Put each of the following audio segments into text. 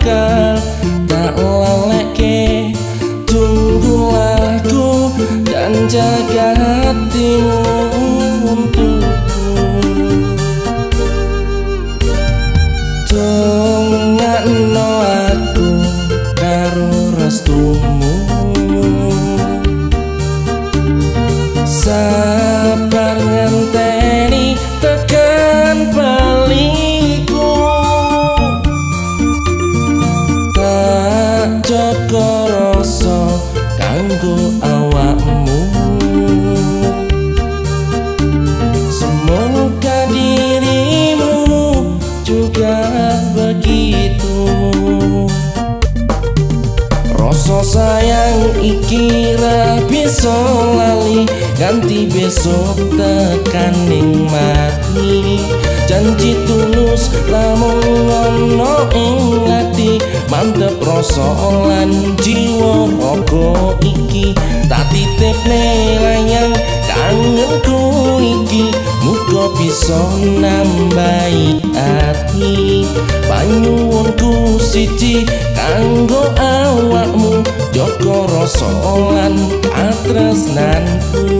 bakal tak laleke. Tunggulah aku dan jaga hatimu untukku. Dongakno aku karo restumu, sabar ngenteni tekan baliku. Tak joko rasa kanggo awakmu, semoga dirimu juga begitu. Rasa sayang iki ra bisa lali, ganti besok tekaning mati. Janji tulus lamun ono ing ati, mantep rasa lan jiwa raga iki. Tak titipne layang kangenku iki, muga bisa nambahi ati. Panyuwunku siji kanggo awakmu, jaga rasa lan katresnanku.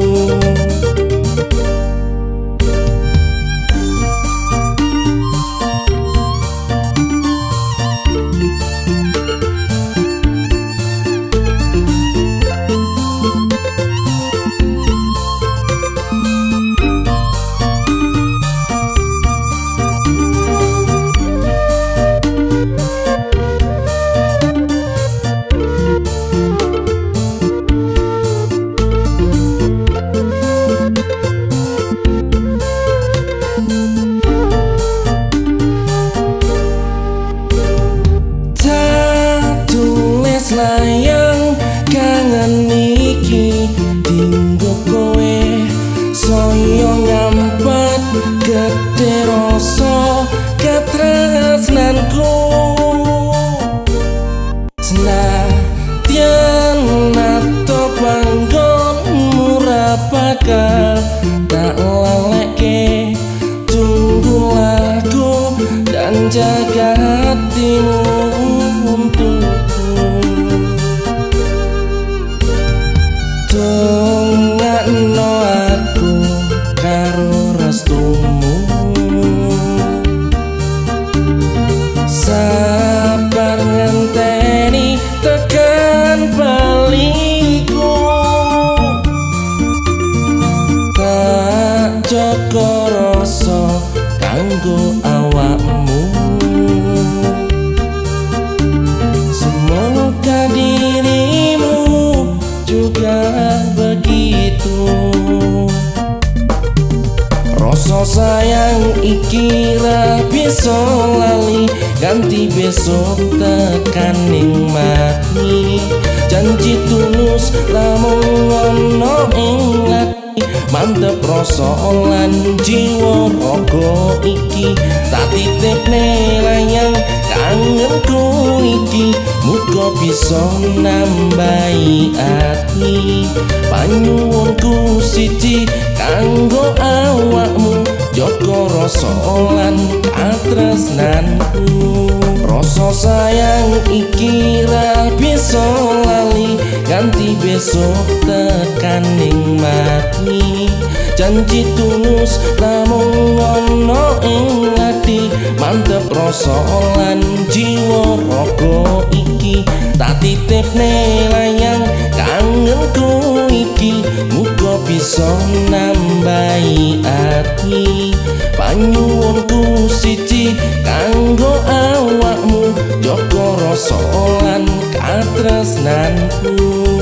Layang kangen iki dinggo kowe, saya ngampat gede rasa katresnanku. Senadyan nato panggonmu ra bakal tak laleke. Tunggulah aku dan jaga hatimu untukku. Dongakno aku karo restumu, sabar ngenteni tekan baliku. Tak joko rasa kanggo awakmu, semoga dirimu juga begitu. Rasa sayang iki ra bisa lali, ganti besok tekaning mati. Janji tulus lamun ono ing ati, mantep rasa lan jiwa raga iki. Tak titipne layang kangenku iki, muga bisa nambahi ati. Panyuwunku siji kanggo awakmu, jaga rasa lan katresnanku. Rasa sayang iki ra bisa lali, ganti besok tekaning mati. Janji tulus lamun ono ing ati, mantep rasa lan jiwa raga iki. Tak titipne layang kangenku iki, muga bisa nambahi ati. Panyuwunku siji kanggo awakmu, jaga rasa lan katresnanku.